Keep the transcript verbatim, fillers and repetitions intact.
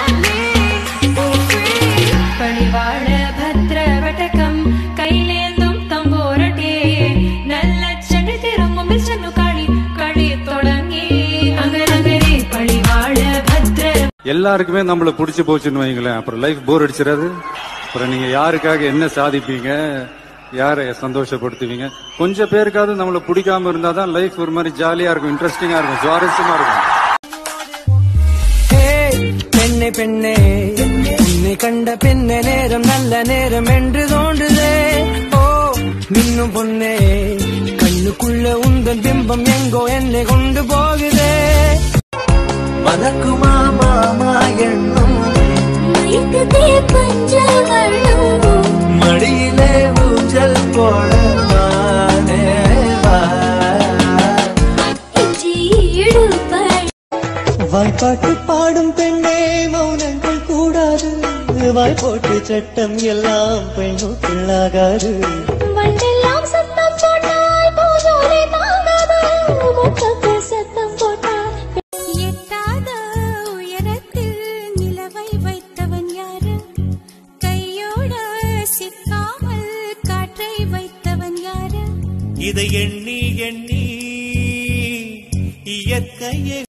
பழிவாழ பத்ர வட்டகம் கையிலேந்தும் தம்போரட்டே நல்ல சென்று திரும்பும் சென்னு களி களி தொடங்கி அங்கரங்கரே பழிவாழ பத்ர. எல்லாருக்குமே நம்மள புடிச்சு போச்சுன்னு வைங்களேன், அப்புறம் லைஃப் போர் அடிச்சிடாது. அப்புறம் நீங்க யாருக்காக என்ன சாதிப்பீங்க, யாரை சந்தோஷப்படுத்துவீங்க? கொஞ்சம் பேருக்காவது நம்மள பிடிக்காம இருந்தாதான் லைஃப் ஒரு மாதிரி ஜாலியா இருக்கும், இன்ட்ரெஸ்டிங்கா இருக்கும், சுவாரஸ்யமா இருக்கும். பெண்ணே பெண்ணே உன்னை கண்ட பெண்ணே நேரம் நல்ல நேரம் என்று தோன்றுதே. ஓ மின்னும் பொண்ணே கண்ணுக்குள்ள உந்தன் பிம்பம் எங்கோ என்னை கொண்டு போகுதே. மதக்குமா மாமா எண்ணும் மடியிலே ஊஞ்சல் போட வாய்ப்பாட்டு பாடும் பெண்ணே மௌனங்கள் கூடாது, வாய்ப்போட்டு சட்டம் எல்லாம் பெண்ணுக்குள்ளாகாது. மண்டெல்லாம் சத்தம் போட்டால் போதோரை தாங்காது, முட்டத்து சத்தம் போட்டால் எட்டாத உயரத்தில் நிலவை வைத்தவன் யாரு, கையோட சிக்காமல் காற்றை வைத்தவன் யாரு. இதை எண்ணி எண்ணி இயற்கையை